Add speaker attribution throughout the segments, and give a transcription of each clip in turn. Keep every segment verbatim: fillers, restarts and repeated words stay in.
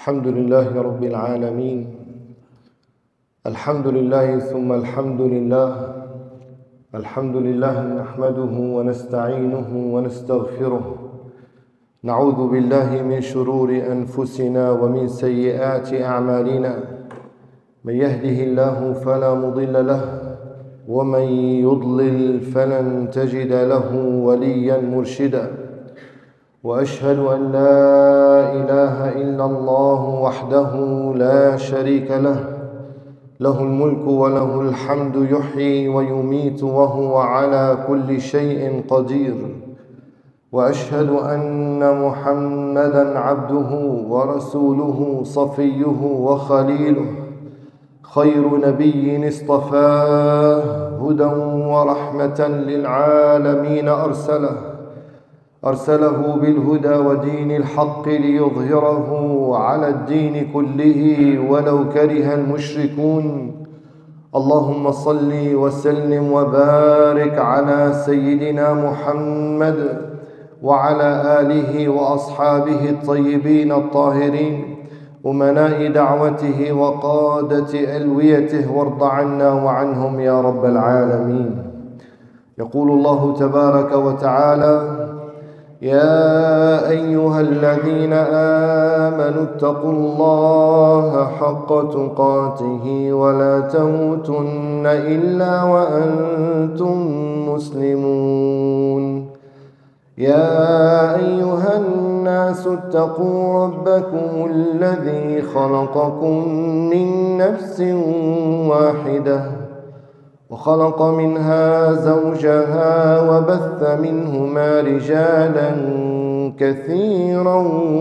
Speaker 1: الحمد لله رب العالمين. الحمد لله ثم الحمد لله. الحمد لله نحمده ونستعينه ونستغفره. نعوذ بالله من شرور أنفسنا ومن سيئات أعمالنا. من يهده الله فلا مضل له، ومن يضلل فلن تجد له وليا مرشدا. وأشهد أن لا إله إلا الله وحده لا شريك له، له الملك وله الحمد، يحيي ويميت وهو على كل شيء قدير. وأشهد أن محمدًا عبده ورسوله، صفيه وخليله، خير نبي اصطفاه، هدى ورحمة للعالمين أرسله أرسله بالهدى ودين الحق ليظهره على الدين كله ولو كره المشركون. اللهم صل وسلم وبارك على سيدنا محمد وعلى آله وأصحابه الطيبين الطاهرين، أمناء دعوته وقادة ألويته، وارض عنا وعنهم يا رب العالمين. يقول الله تبارك وتعالى: يا أيها الذين آمنوا اتقوا الله حق تقاته ولا تموتن إلا وأنتم مسلمون. يا أيها الناس اتقوا ربكم الذي خلقكم من نفس واحدة، وخلق منها زوجها، وبث منهما رجالا كثيرا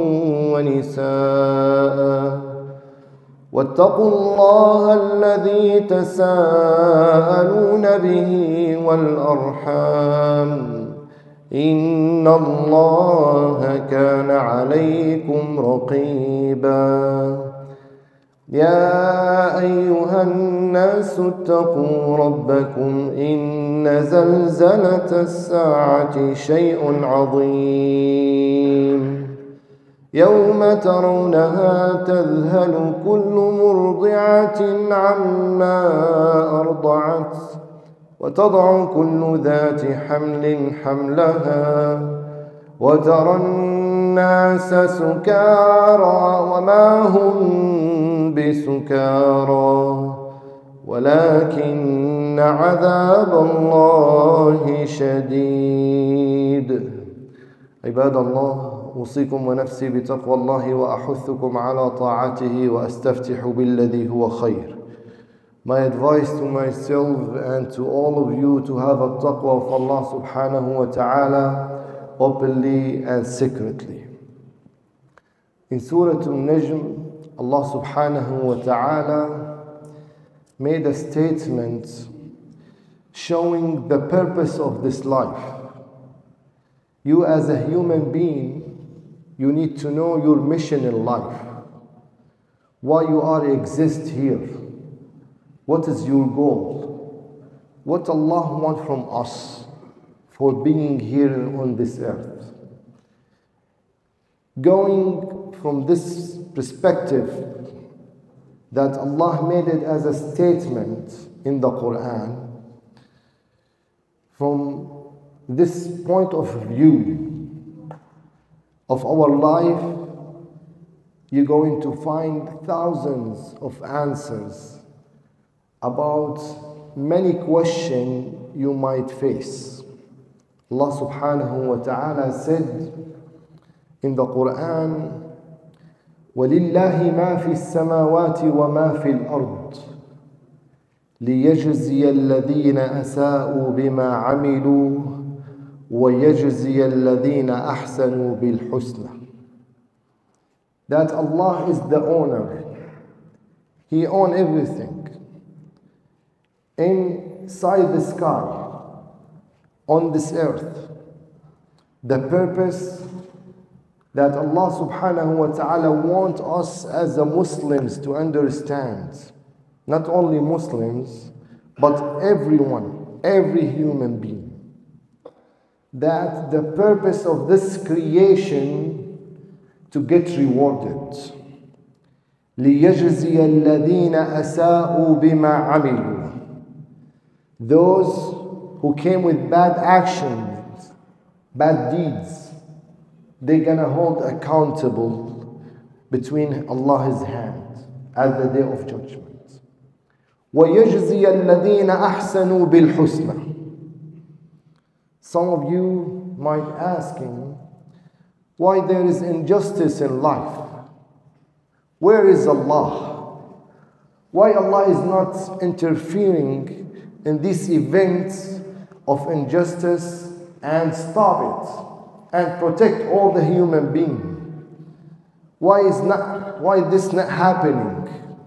Speaker 1: ونساء. واتقوا الله الذي تساءلون به والأرحام، إن الله كان عليكم رقيبا. يا أيها الناس اتقوا ربكم إن زلزلة الساعة شيء عظيم، يوم ترونها تذهل كل مرضعة عما أرضعت، وتضع كل ذات حمل حملها، وترى الناس سكارى وما هم بسكارى ولكن عذاب الله شديد. عباد الله، أوصيكم ونفسي بتقوى الله، وأحثكم على طاعته، وأستفتح بالذي هو خير. My advice to myself and to all of you to have a taqwa of Allah subhanahu wa ta'ala openly and secretly. In Surah An-Najm, Allah subhanahu wa ta'ala made a statement showing the purpose of this life. You as a human being, you need to know your mission in life, why you are exist here, what is your goal, what Allah wants from us for being here on this earth. Going from this perspective that Allah made it as a statement in the Quran, from this point of view of our life, you're going to find thousands of answers about many questions you might face. Allah subhanahu wa ta'ala said in the Quran, وَلِلَّهِ مَا فِي السَّمَاوَاتِ وَمَا فِي الْأَرْضِ لِيَجْزِيَ الَّذِينَ أَسَاءُوا بِمَا عَمِلُوا وَيَجْزِيَ الَّذِينَ أَحْسَنُوا بِالْحُسْنَى. That Allah is the owner. He owns everything. Inside the sky, on this earth, the purpose that Allah subhanahu wa ta'ala wants us as a Muslims to understand, not only Muslims, but everyone, every human being, that the purpose of this creation to get rewarded. لِيَجْزِيَ الَّذِينَ أَسَاءُوا بِمَا عَمِلُوا. Those who came with bad actions, bad deeds, they're gonna hold accountable between Allah's hand at the day of judgment. وَيَجْزِيَ الَّذِينَ أَحْسَنُوا بِالْحُسْنَى. Some of you might asking why there is injustice in life. Where is Allah? Why Allah is not interfering in these events of injustice and stop it and protect all the human beings? Why is not why this not happening?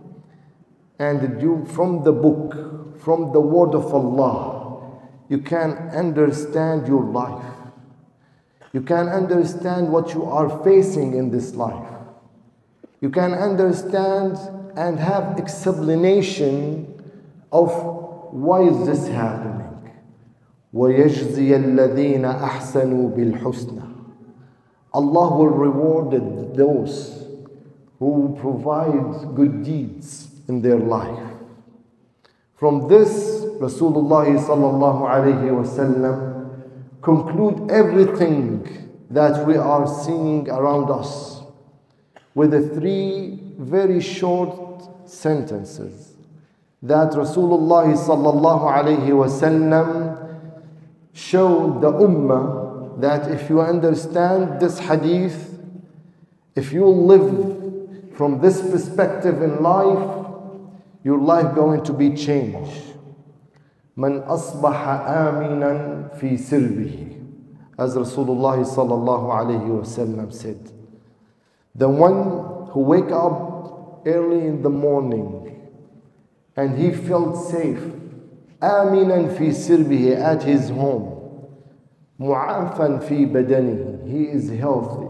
Speaker 1: And you, from the book, from the word of Allah, you can understand your life. You can understand what you are facing in this life. You can understand and have explanation of why is this happening. وَيَجْزِيَ الَّذِينَ أَحْسَنُوا بِالْحُسْنَى. Allah will reward those who provide good deeds in their life. From this, Rasulullah sallallahu alayhi wasallam conclude everything that we are seeing around us with the three very short sentences that Rasulullah sallallahu alayhi wasallam showed the ummah that if you understand this hadith, if you live from this perspective in life, your life going to be changed. Man asbaha aminan fi sirbihi, as Rasulullah sallallahu alayhi wasallam said. The one who wake up early in the morning and he felt safe, aminan fi sirbihi, at his home, mu'afan fi badanihi, he is healthy.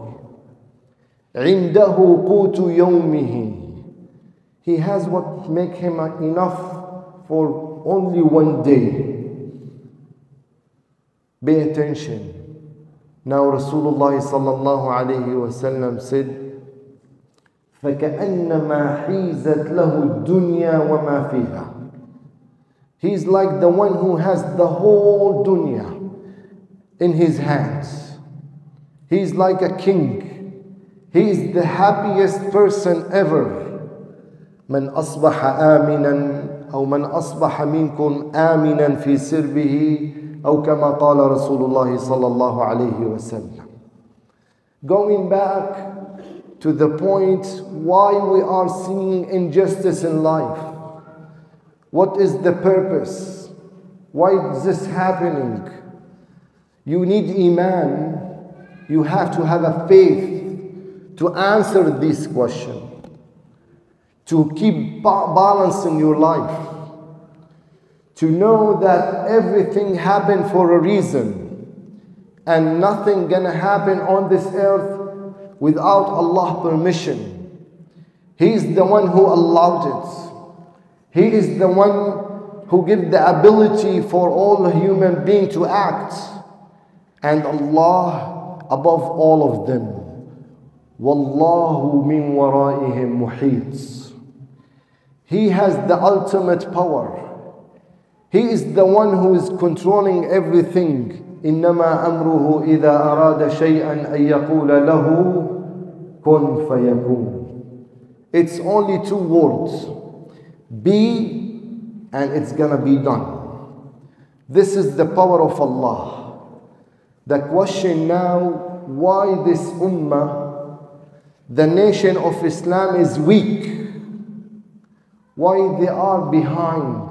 Speaker 1: Indahu qutu yawmihi, he has what make him enough for only one day. Pay attention. Now Rasulullah sallallahu alayhi wasallam said, فَكَأَنَّمَا حِيزَتْ لَهُ الدُّنْيَا وَمَا فِيهَا. He's like the one who has the whole dunya in his hands. He's like a king. He is the happiest person ever. من أصبح آمنا أو من أصبح منكم آمنا في سربه أو كما قال رسول الله صلى الله عليه وسلم. Going back to the point why we are seeing injustice in life. What is the purpose? Why is this happening? You need iman. You have to have a faith to answer this question, to keep balance in your life, to know that everything happened for a reason and nothing gonna happen on this earth without Allah's permission. He is the one who allowed it. He is the one who gives the ability for all the human beings to act, and Allah above all of them. Wallahu min waraihim muhit. He has the ultimate power. He is the one who is controlling everything. إنما أمره إذا أراد شيئا أن يقول له كن فيكون. It's only two words. Be, and it's gonna be done. This is the power of Allah. The question now, why this ummah, the nation of Islam, is weak? Why they are behind?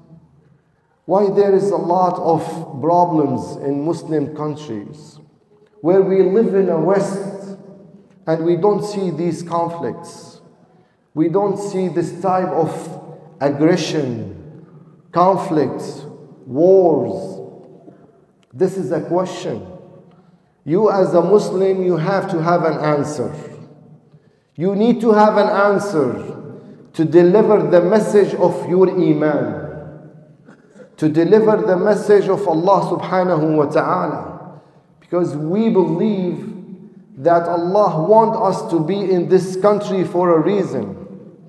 Speaker 1: Why there is a lot of problems in Muslim countries where we live in the West and we don't see these conflicts. We don't see this type of aggression, conflicts, wars. This is a question. You as a Muslim, you have to have an answer. You need to have an answer to deliver the message of your iman, to deliver the message of Allah subhanahu wa ta'ala, because we believe that Allah wants us to be in this country for a reason.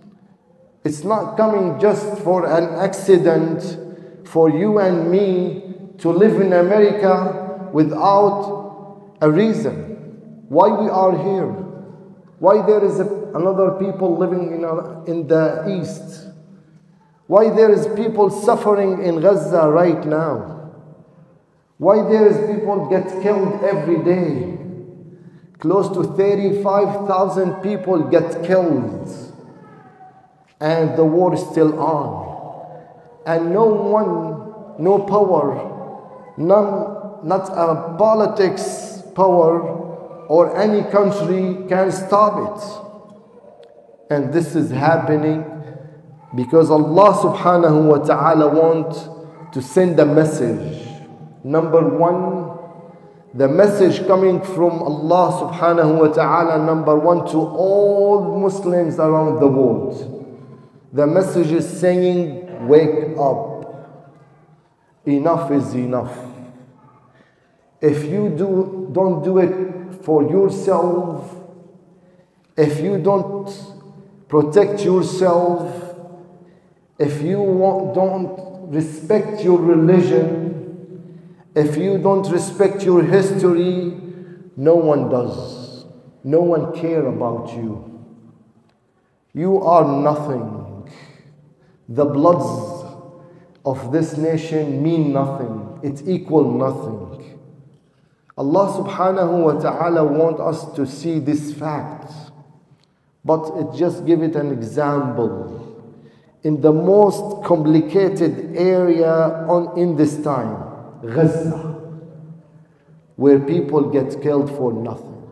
Speaker 1: It's not coming just for an accident for you and me to live in America without a reason. Why we are here? Why there is a, another people living in, a, in the East? Why there is people suffering in Gaza right now? Why there is people get killed every day? Close to thirty-five thousand people get killed. And the war is still on. And no one, no power, none, not a politics power or any country can stop it. And this is happening because Allah subhanahu wa ta'ala wants to send a message. Number one, the message coming from Allah subhanahu wa ta'ala, number one, to all Muslims around the world. The message is saying, wake up. Enough is enough. If you do, don't do it for yourself, if you don't protect yourself, if you want, don't respect your religion, if you don't respect your history, no one does. No one cares about you. You are nothing. The bloods of this nation mean nothing. It equal nothing. Allah subhanahu wa ta'ala wants us to see this fact. But it just give it an example. In the most complicated area on in this time, Gaza, where people get killed for nothing.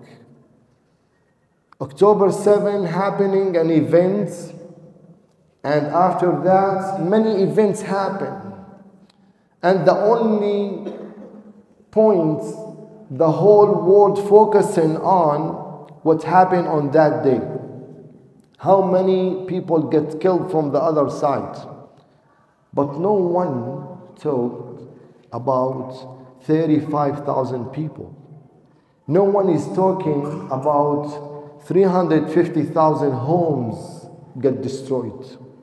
Speaker 1: October seventh happening an event. And after that, many events happen. And the only point the whole world focusing on what happened on that day. How many people get killed from the other side. But no one talked about thirty-five thousand people. No one is talking about three hundred fifty thousand homes get destroyed.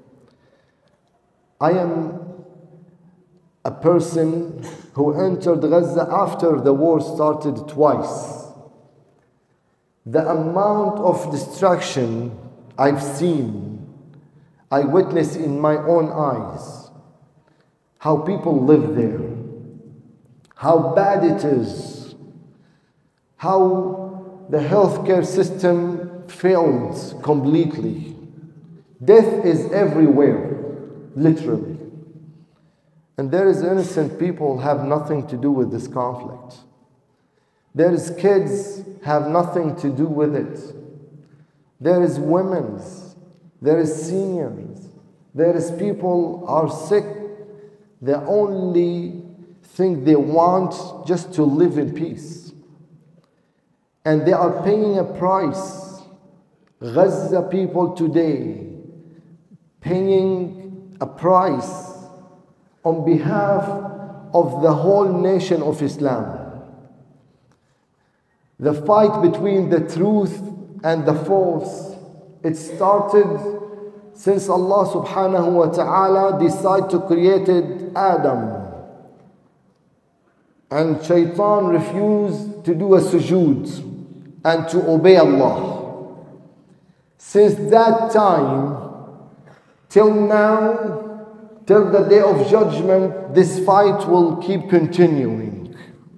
Speaker 1: I am a person who entered Gaza after the war started twice. The amount of destruction I've seen, I witnessed in my own eyes. How people live there. How bad it is. How the healthcare system failed completely. Death is everywhere. Literally. And there is innocent people have nothing to do with this conflict. There is kids have nothing to do with it. There is women's, there is seniors, there is people are sick. The only thing they want just to live in peace. And they are paying a price. Gaza people today paying a price on behalf of the whole nation of Islam. The fight between the truth and the false, it started since Allah subhanahu wa ta'ala decided to create Adam. And Shaitan refused to do a sujood and to obey Allah. Since that time, till now, till the day of judgment, this fight will keep continuing.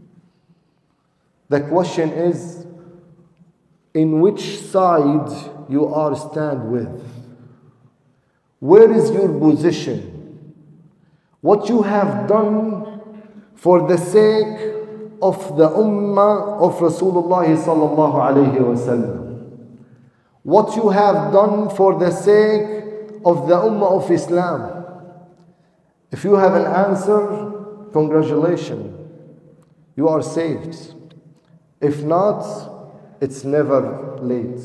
Speaker 1: The question is, in which side you are stand with? Where is your position? What you have done for the sake of the ummah of Rasulullah sallallahu alayhi wa sallam. What you have done for the sake of the ummah of Islam. If you have an answer, congratulations. You are saved. If not, it's never late.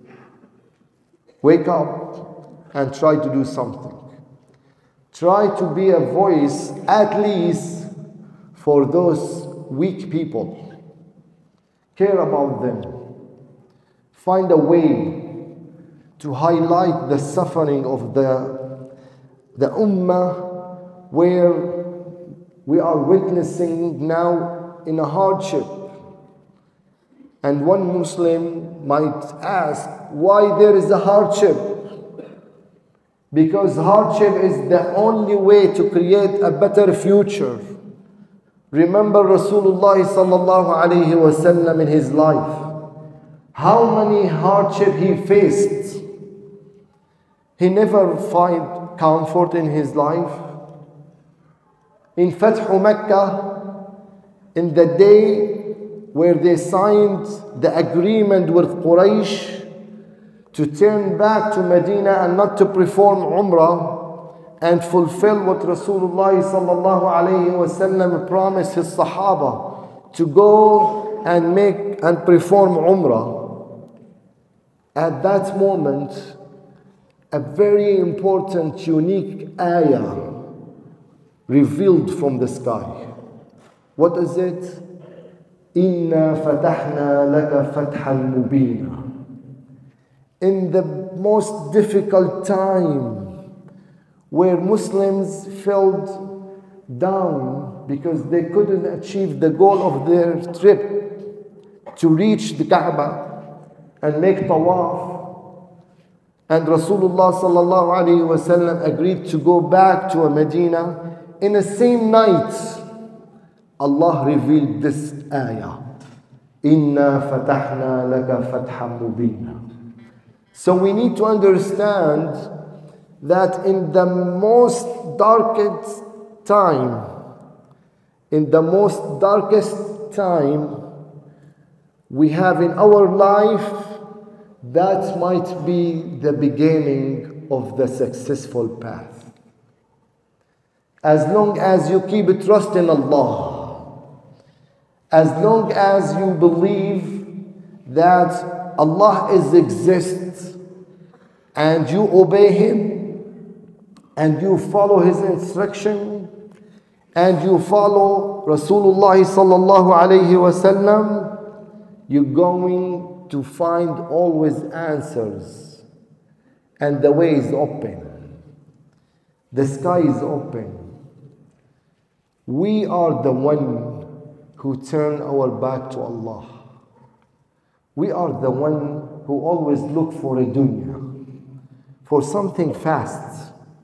Speaker 1: Wake up and try to do something. Try to be a voice at least for those weak people. Care about them. Find a way to highlight the suffering of the, the ummah, where we are witnessing now in a hardship. And one Muslim might ask, why there is a hardship? Because hardship is the only way to create a better future. Remember Rasulullah sallallahu alayhi wasallam in his life. How many hardship he faced. He never find comfort in his life. In Fath Makkah, in the day where they signed the agreement with Quraysh to turn back to Medina and not to perform Umrah and fulfill what Rasulullah sallallahu alayhi wasallam promised his Sahaba to go and make and perform Umrah. At that moment, a very important, unique ayah revealed from the sky. What is it? Inna fatahna laka fathan mubina. In the most difficult time, where Muslims felt down because they couldn't achieve the goal of their trip to reach the Kaaba and make tawaf. And Rasulullah sallallahu alayhi wasallam agreed to go back to Medina. In the same night, Allah revealed this ayah. Inna fatahna laka fathan mubina. So we need to understand that in the most darkest time, in the most darkest time we have in our life, that might be the beginning of the successful path. As long as you keep trust in Allah, as long as you believe that Allah is exists and you obey Him, and you follow His instruction, and you follow Rasulullah sallallahu alayhi wasallam, you're going to find always answers. And the way is open. The sky is open. We are the one who turn our back to Allah. We are the one who always look for a dunya, for something fast.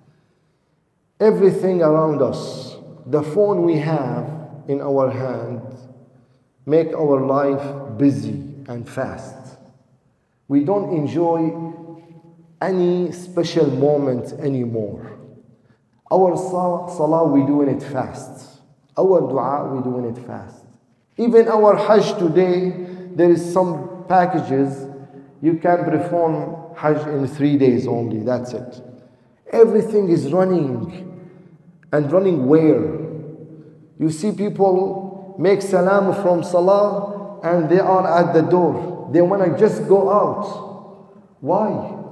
Speaker 1: Everything around us, the phone we have in our hand, make our life busy and fast. We don't enjoy any special moment anymore. Our salah, we doing it fast. Our dua, we doing it fast. Even our Hajj today, there is some packages, you can perform Hajj in three days only, that's it. Everything is running. And running where? You see people make salam from salah and they are at the door. They want to just go out. Why?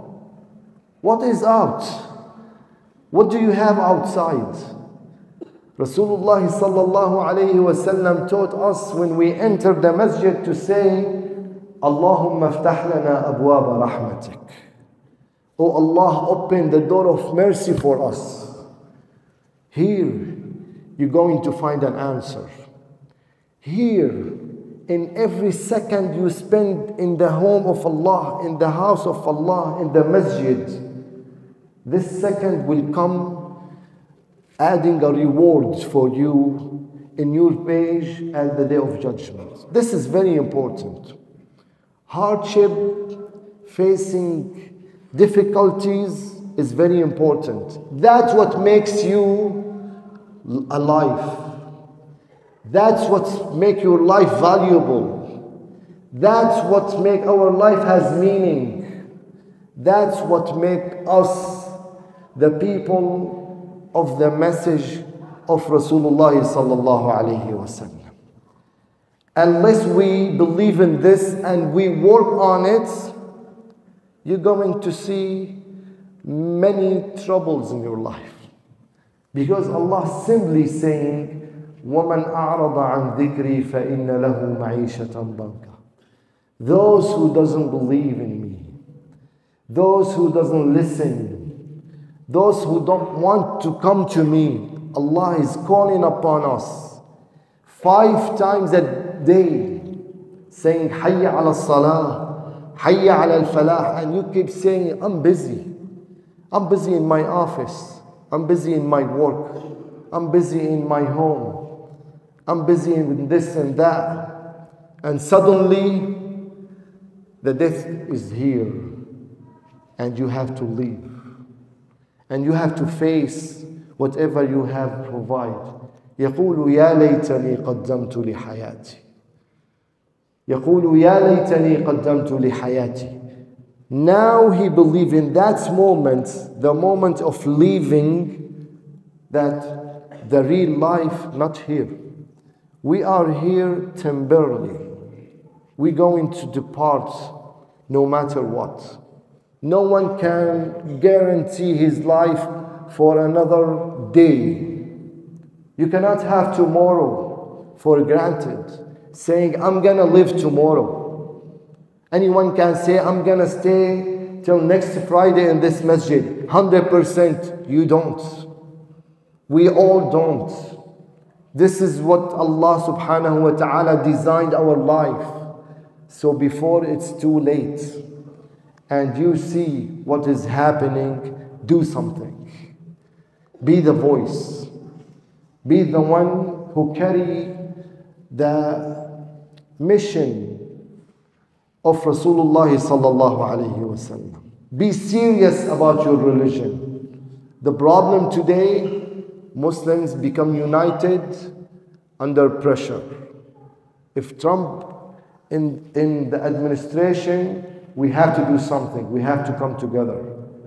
Speaker 1: What is out? What do you have outside? Rasulullah sallallahu alayhi wasallam taught us when we enter the masjid to say, Allahumma aftah lana abwaba rahmatik. Oh Allah, open the door of mercy for us. Here, you're going to find an answer. Here, in every second you spend in the home of Allah, in the house of Allah, in the masjid, this second will come adding a reward for you in your page at the day of judgment. This is very important. Hardship, facing difficulties is very important. That's what makes you alive. That's what makes your life valuable. That's what makes our life has meaning. That's what makes us the people of the message of Rasulullah sallallahu alayhi wasallam. Unless we believe in this and we work on it, you're going to see many troubles in your life. Because Allah simply saying, وَمَنْ أَعْرَضَ عَنْ ذِكْرِي فَإِنَّ لَهُ مَعِيشَةً ضَنْكَ. Those who doesn't believe in me, those who doesn't listen, those who don't want to come to me. Allah is calling upon us five times a day, saying, Hayya ala salah, Hayya ala al-falah, and you keep saying, I'm busy. I'm busy in my office. I'm busy in my work. I'm busy in my home. I'm busy in this and that. And suddenly, the death is here. And you have to leave. And you have to face whatever you have provided. يقول يا ليتني قدمت لحياتي. يقول يا ليتني قدمت لحياتي. Now he believes in that moment, the moment of leaving, that the real life not here. We are here temporarily. We're going to depart no matter what. No one can guarantee his life for another day. You cannot have tomorrow for granted, saying, I'm gonna live tomorrow. Anyone can say, I'm gonna stay till next Friday in this masjid. one hundred percent you don't. We all don't. This is what Allah subhanahu wa ta'ala designed our life. So before it's too late and you see what is happening, do something. Be the voice. Be the one who carry the mission of Rasulullah sallallahu alayhi wa sallam. Be serious about your religion. The problem today, Muslims become united under pressure. If Trump in, in the administration, we have to do something. We have to come together.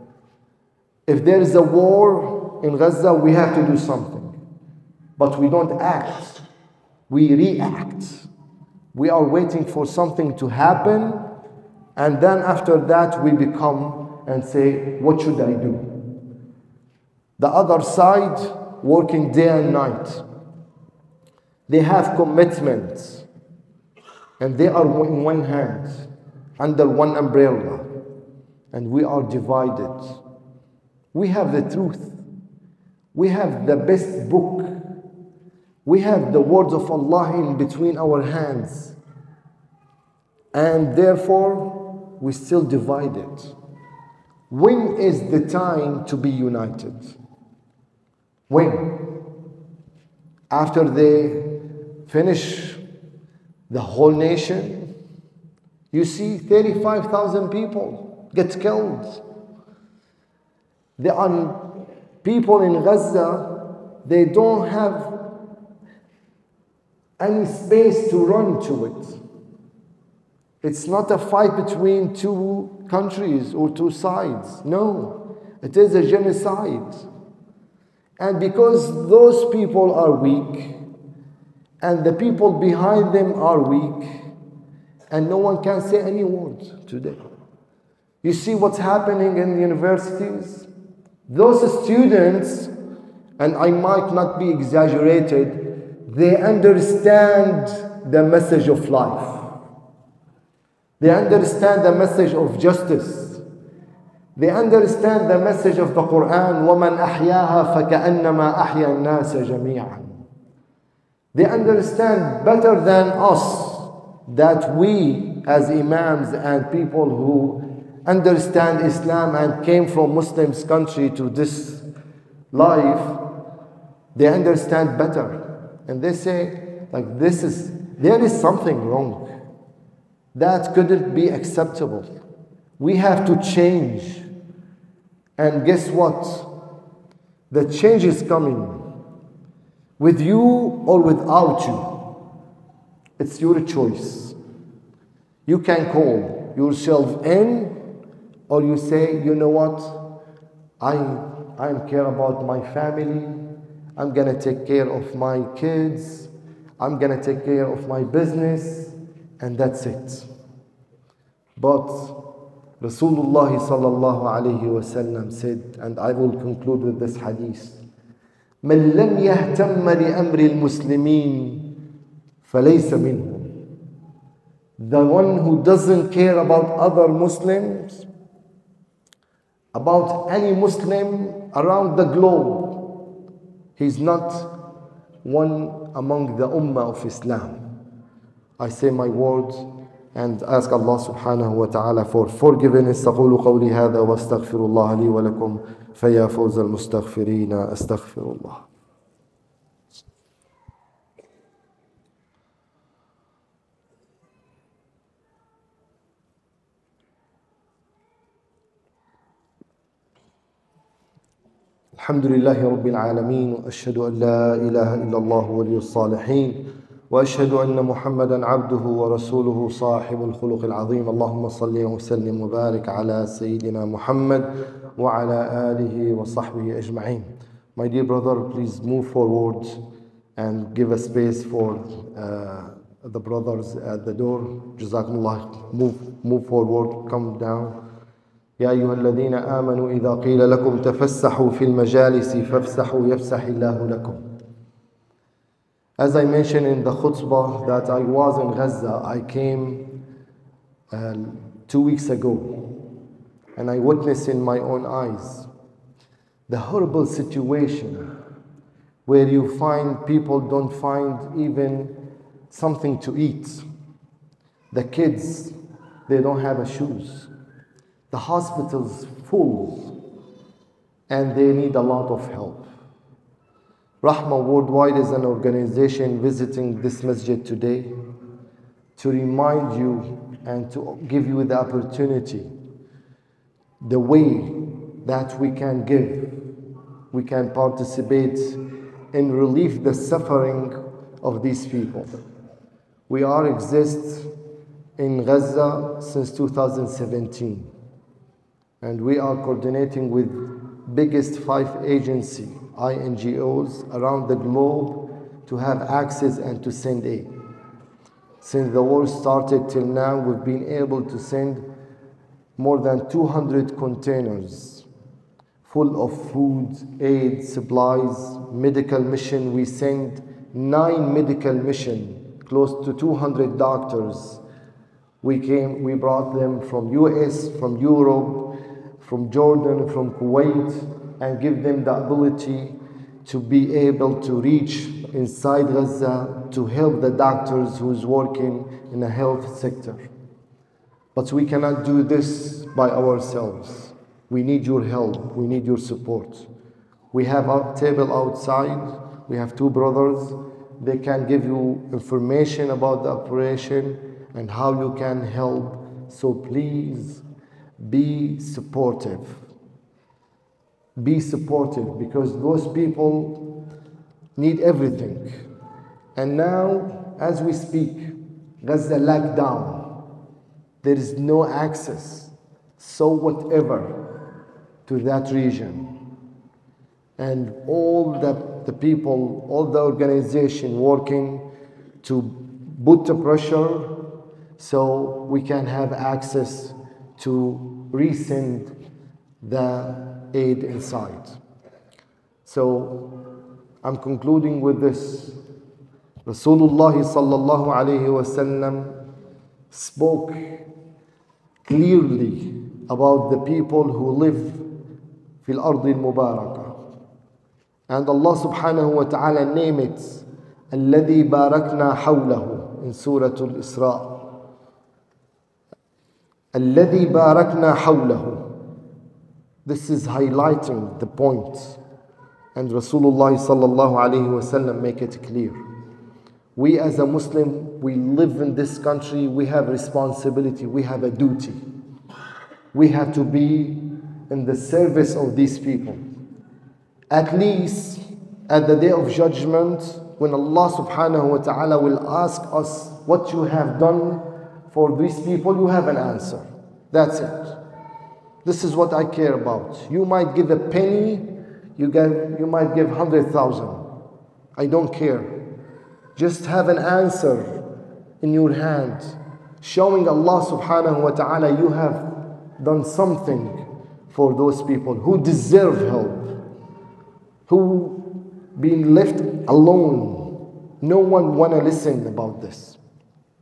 Speaker 1: If there is a war in Gaza, we have to do something. But we don't act. We react. We are waiting for something to happen, and then after that we become and say, what should I do? The other side, working day and night. They have commitments, and they are in one hand, under one umbrella, and we are divided. We have the truth. We have the best book. We have the words of Allah in between our hands, and therefore we still divided. When is the time to be united? When? After they finish the whole nation? You see thirty-five thousand people get killed. There are people in Gaza, they don't have any space to run to it. It's not a fight between two countries or two sides. No, it is a genocide. And because those people are weak, and the people behind them are weak, and no one can say any word today. You see what's happening in the universities? Those students, and I might not be exaggerated, they understand the message of life. They understand the message of justice. They understand the message of the Quran. وَمَنْ أَحْيَاهَا فَكَأَنَّمَا أَحْيَا النَّاسَ جَمِيعًا. They understand better than us that we as imams and people who understand Islam and came from Muslims country to this life, they understand better. And they say, like, this is, there is something wrong. That couldn't be acceptable. We have to change. And guess what? The change is coming. With you or without you. It's your choice. You can call yourself in, or you say, you know what? I, I care about my family. I'm going to take care of my kids. I'm going to take care of my business. And that's it. But Rasulullah sallallahu alayhi wa sallam said, and I will conclude with this hadith, مَنْ لَمْ يَهْتَمَّ لِأَمْرِ الْمُسْلِمِينَ فَلَيْسَ مِنْهُمْ. The one who doesn't care about other Muslims, about any Muslim around the globe. He's not one among the Ummah of Islam. I say my words and ask Allah subhanahu wa ta'ala for forgiveness. أقول قولي هذا واستغفر الله لي ولكم فيا فوز المستغفرين أستغفر الله. الحمد لله رب العالمين وأشهد أن لا إله إلا الله ولي الصالحين وأشهد أن محمدا عبده ورسوله صاحب الخلق العظيم. اللهم صل وسلم وبارك على سيدنا محمد وعلى آله وصحبه أجمعين. My dear brother, please move forward and give a space for uh, the brothers at the door. Jazakumullah. Move, move forward, come down. يا أيها الذين آمنوا إذا قيل لكم تفسحوا في المجالس فافسحوا يفسح الله لكم. As I mentioned in the khutbah that I was in Gaza, I came uh, two weeks ago and I witnessed in my own eyes the horrible situation where you find people don't find even something to eat. The kids, they don't have a shoes. The hospital's full and they need a lot of help. Rahmah Worldwide is an organization visiting this masjid today to remind you and to give you the opportunity, the way that we can give, we can participate in relieve the suffering of these people. We are exist in Gaza since two thousand seventeen. And we are coordinating with biggest five agency, I N G Os around the globe to have access and to send aid. Since the war started till now, we've been able to send more than two hundred containers full of food, aid, supplies, medical mission. We sent nine medical mission, close to two hundred doctors. We came, we brought them from U S, from Europe, from Jordan, from Kuwait, and give them the ability to be able to reach inside Gaza to help the doctors who's working in the health sector. But we cannot do this by ourselves. We need your help. We need your support. We have a table outside. We have two brothers. They can give you information about the operation and how you can help. So please, be supportive. Be supportive because those people need everything. And now, as we speak, Gaza locked down. There is no access, so whatever, to that region. And all the, the people, all the organization working to put the pressure so we can have access to resend the aid inside. So I'm concluding with this. Rasulullah sallallahu alayhi wasallam spoke clearly about the people who live fil ardi al-mubarakah. And Allah subhanahu wa ta'ala named it الذي باركنا حوله in Surah Al-Isra. الذي باركنا حوله. This is highlighting the point. And Rasulullah sallallahu alayhi wasallam make it clear. We as a Muslim, we live in this country, we have responsibility, we have a duty. We have to be in the service of these people. At least at the day of judgment, when Allah subhanahu wa ta'ala will ask us what you have done for these people, you have an answer. That's it. This is what I care about. You might give a penny, you, get, you might give one hundred thousand. I don't care. Just have an answer in your hand, showing Allah subhanahu wa ta'ala you have done something for those people who deserve help, who been left alone. No one wanna listen about this.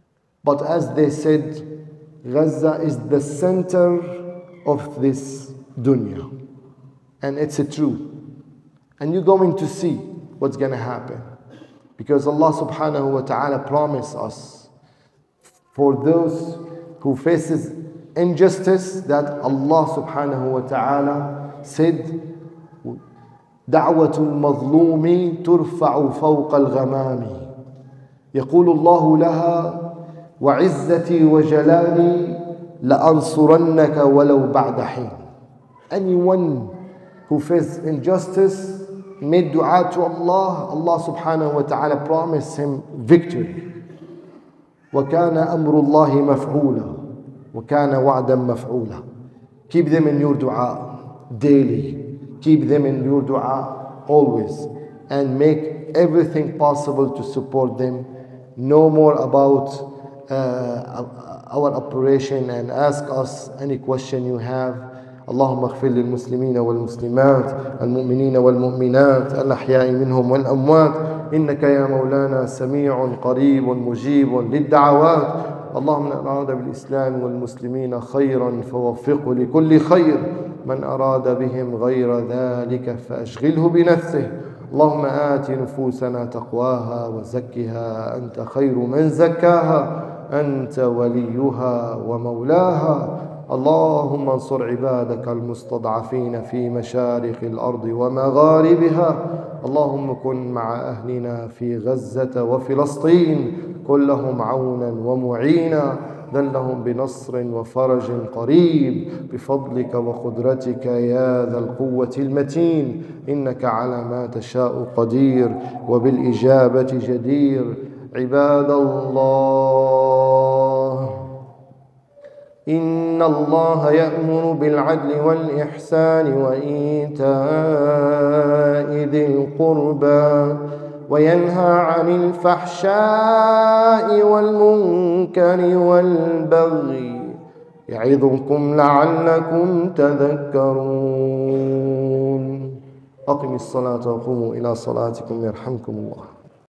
Speaker 1: But as they said, Gaza is the center of this dunya. And it's a true. And you're going to see what's going to happen. Because Allah subhanahu wa ta'ala promised us for those who faces injustice that Allah subhanahu wa ta'ala said, دعوة المظلوم ترفع فوق الغمام يقول الله لها وعزتي وجلالي لأنصرنك ولو بعد حين. Anyone who faces injustice made dua to Allah, Allah subhanahu wa ta'ala promised him victory. وَكَانَ أَمْرُ اللَّهِ مَفْعُولًا وَكَانَ وَعْدًا مَفْعُولًا. Keep them in your dua daily. Keep them in your dua always. And make everything possible to support them. Know more about uh, our operation and ask us any question you have. اللهم اغفر للمسلمين والمسلمات المؤمنين والمؤمنات الأحياء منهم والأموات إنك يا مولانا سميع قريب مجيب للدعوات. اللهم من أراد بالإسلام والمسلمين خيرا فوفقه لكل خير، من أراد بهم غير ذلك فأشغله بنفسه. اللهم آت نفوسنا تقواها وزكها أنت خير من زكاها أنت وليها ومولاها. اللهم انصر عبادك المستضعفين في مشارق الأرض ومغاربها. اللهم كن مع أهلنا في غزة وفلسطين، كن لهم عونا ومعينا، ذلهم بنصر وفرج قريب بفضلك وقدرتك يا ذا القوة المتين. إنك على ما تشاء قدير وبالإجابة جدير. عباد الله، إن الله يأمر بالعدل والإحسان وإيتاء ذي القربى وينهى عن الفحشاء والمنكر والبغي يعظكم لعلكم تذكرون. أقم الصلاة وقوموا إلى صلاتكم يرحمكم الله.